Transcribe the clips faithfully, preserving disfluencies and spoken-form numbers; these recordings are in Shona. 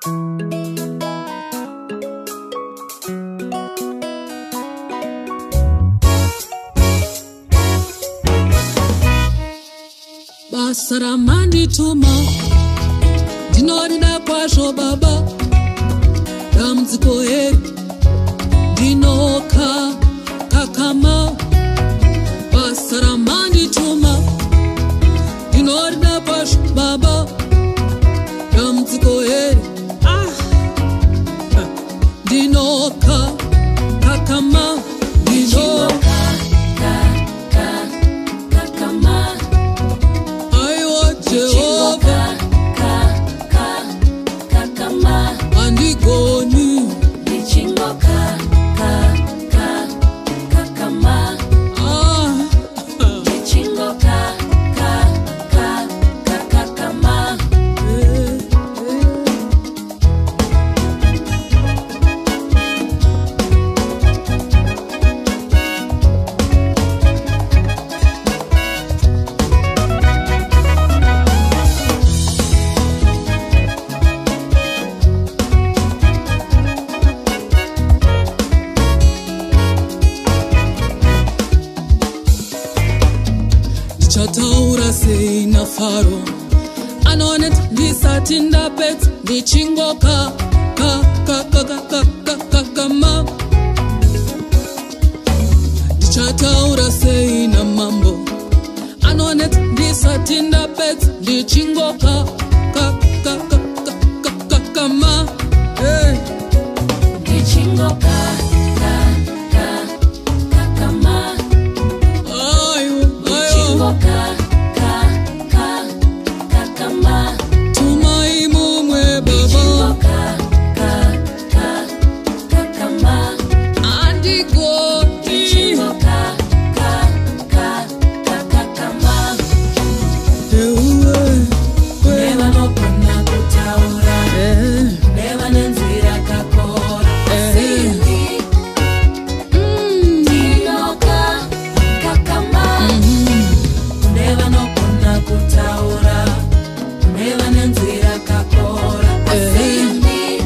Basa ramandituma ndinorida kwazvo baba, dambudziko eri ndinoka kakama. Basa ramandituma ndinorida kwazvo baba, dambudziko eri ndinoka kakama. Ndinoka kakama. Jehovah, ka ka kakama, andigoni. Ndichingo ka ka ka kakama, ah, ndichingo ka ka ka kakama. Chataura sei na Pharaoh anonet ndisati ndapedza. Ndichingo ka ka ka ka ka ka kakama. Ndichataura sei na mambo anonet ndisati ndapedza. Ndichingo ka ka ka ka ka kakama. Ndichingo ka ka ka kakama. Ka ka ka kakama. Tumai mumwe baba. Ka ka ka kakama. Andigo ndichingo ka ka ka kakama. Neva nopona kutaura, neva nenzira kakora. Sindi ndinoka kakama. Neva nopona kutaura, neva nenzira kakora. Asindi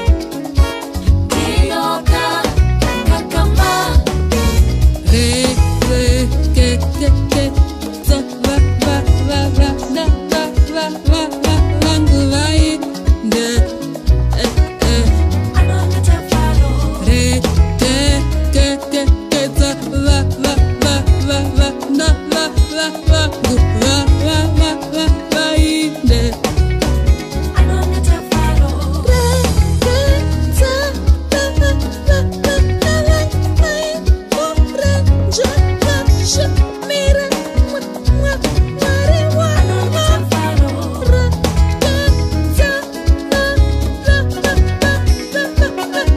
ndinoka kakama. Re re ke ke ke za va va va va na va va va va vangu vai nde eh eh. Anonata Pharaoh. Re ke ke ke ke za va va va va va na va va va va va va va vai nde. Anonata Pharaoh. Re ke za va va va va vai vai ore ja va shmira mwa mwa mare wa. Anonata Pharaoh. Re ke za va va va va va va va va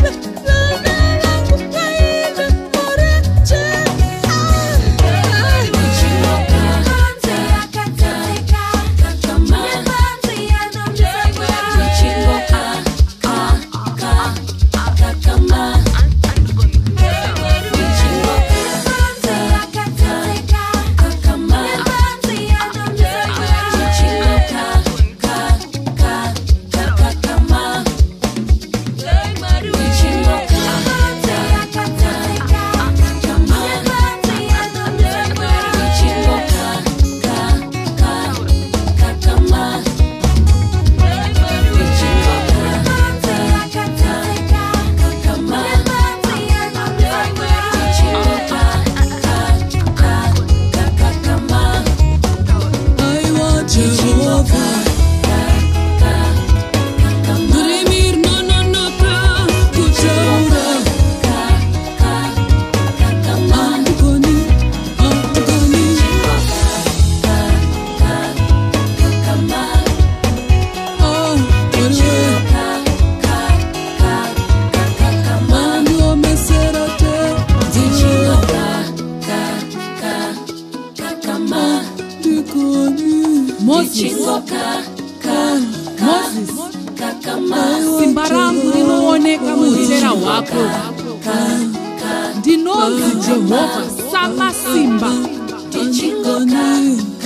ore ja. Ndichingo ka ka ka kakama. Ndichingo ka ka ka kakama. Ndichingo ka ka ka kakama. Ndichingo ka ka ka kakama. Ndichingo ka ka ka kakama. Ndichingo ka ka ka kakama. Ndichingo ka ka ka kakama. Ndichingo ka ka ka kakama. Aiwa Jehovah, Durimir no no no ka kutaura. Ka ka kakama. Andigoni andigoni. Ndichingo ka ka kakama. Ah, Ndichingo ka ka ka kakama. Mando meserate. Ndichingo ka ka ka kakama. Ndigoni. Ndichingo ka ka ka kakama. Simba rangu rinooneka muutera hwako. Ndinonzi Jehovha sama simba. Ndichingo ka